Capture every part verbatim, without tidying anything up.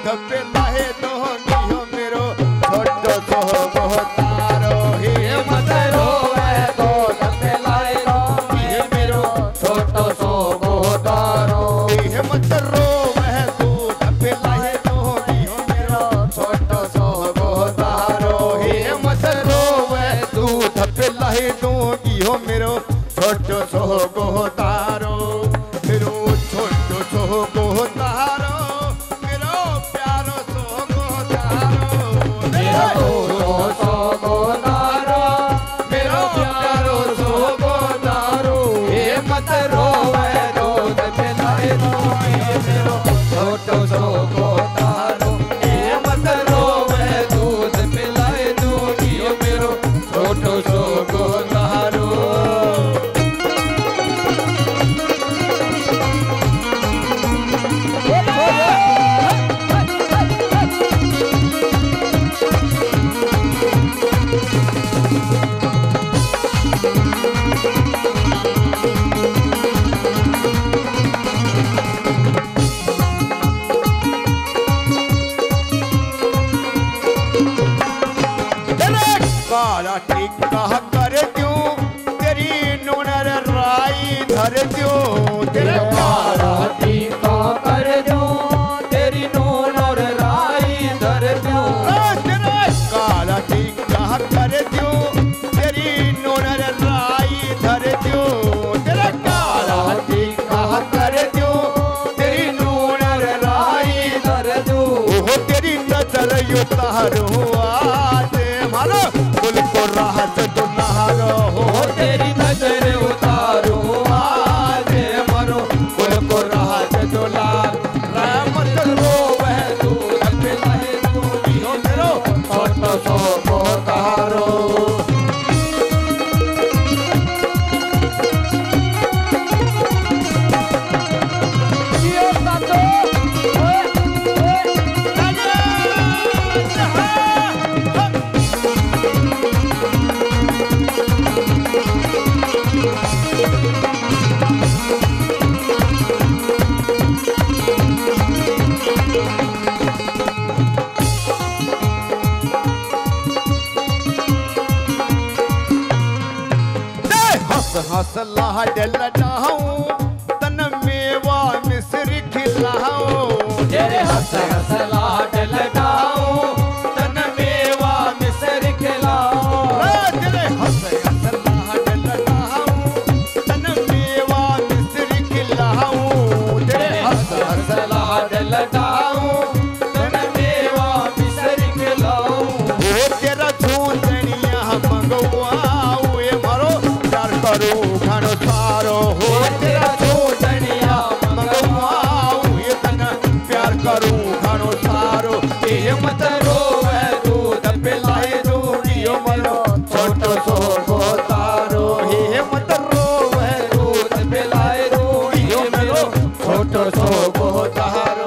पे लाहे दूंगी हो मेरो छोटो सो गोतारो हे मत रोवे दूध पे लाए दूंगी मेरो छोटो सो गोतारो हे मत रोवे दूध पे लाए दूंगी हो मेरो छोटो सो गोतारो हे मत रोवे दूध पे लाए दूंगी हो मेरो छोटो सो गोतारो मेरो छोटो सो गोतारो मेरो प्यारो सो गोतारो मेरो सो गोतारो मेरो प्यारो सो गोतारो हे मत रोवे दूध पिलाए दूंगी मेरो छोटो सो गोतारो हे मत रोवे दूध पिलाए दूंगी मेरो छोटो सो गोतारो काला टिक्का कर दूं तेरी नूनर राई धर दूं तेरे काला टिक्का कर दूं तेरी नूनर राई धर दूं तेरे काला टिक्का कर दूं तेरी नूनर राई धर दूं तेरे काला टिक्का कर दूं तेरी नूनर राई धर दूं ओ तेरी नजर उतारूं आज मारो कुल को राहत दुल्हारो हो तेरी नजर उतारो आज मरो कुल को राहत दुल्हार रहमत रोवे दूध पिलाए दूंगी हो मेरो छोटो सो गोतारो ये सातो ओए ओए हंस लाड लडाऊं तन मेवा मिस्र खिलाऊं तेरे हंस हंस लाड लडाऊं तन मेवा मिस्र खिलाऊं तेरे हंस हंस लाड लडाऊं तन मेवा मिस्र खिलाऊं तेरे हंस हंस लाड लडाऊं तन मेवा मिस्र खिलाऊं ओ तेरा झूठनिया मंगवाऊं ये मारो करो घणो सारो हो तेरा छोटनिया मंगवाऊं ये तन प्यार करूं घणो सारो ये मत रोवे दूध पिलाए दूंगी हो मेरो छोटो सो गोतारो ये मत रोवे दूध पिलाए दूंगी हो मेरो छोटो सो गोतारो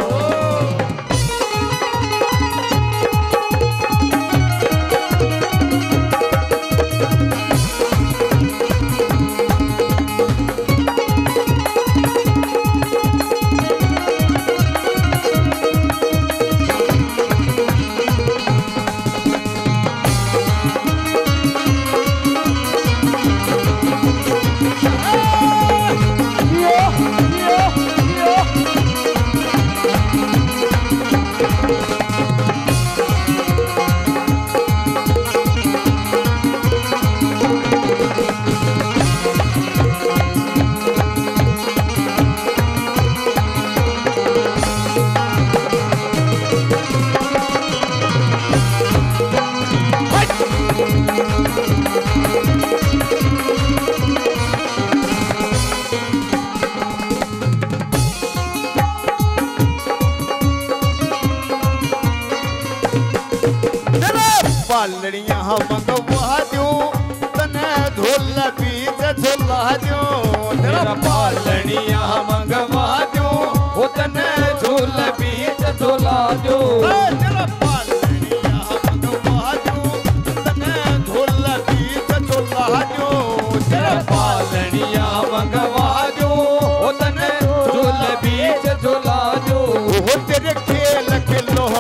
पालड़ियां मंगवा दूं तने धोल बीज झुला दूं तेरा पालड़ियां मंगवा दूं वो तने झोल बीज झुला दूं तेरा पालड़ियां मंगवा दूं तने धोल बीज झुला दूं तेरा पालड़ियां मंगवा दूं वो तने झोल बीज झुला दूं वो तेरे खेल खिलो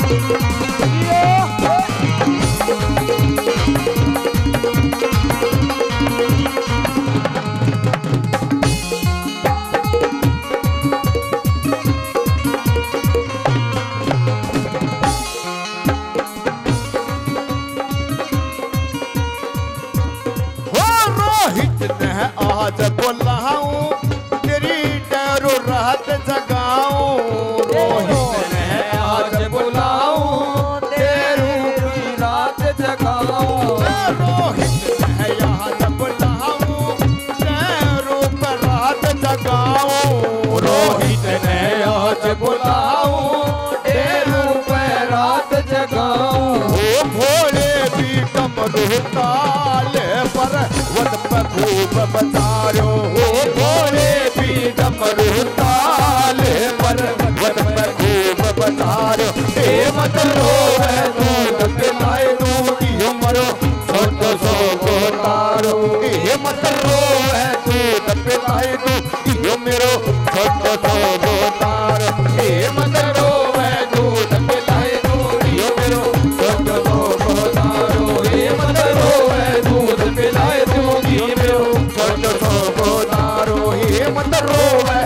आज बुलाऊं तेरी डरो रात जगाऊं रोहित ने आज बुलाऊं तेरी रात जगाऊं रोहित ने आज बुलाऊं तेरू पर रात जगाऊं रोहित ने आज बुलाऊं तेरू पर रात जगाऊं ओ भोले भी डमरू ताले पर वन पर खूब बजारो हो भोले भी डमरू ताले पर वन पर खूब बजारो हे मत रोवे दूध पिलाए दूधी मरो छोटो सो को तारो हे मत रोवे दूध पिलाए दूधी मेरो छोटो सो को तारो हे मत रोवे दूध पिलाए दूधी मेरो छोटो सो को तारो हे मत रोवे दूध पिलाए दूधी मेरो छोटो सो को तारो हे मत रोवे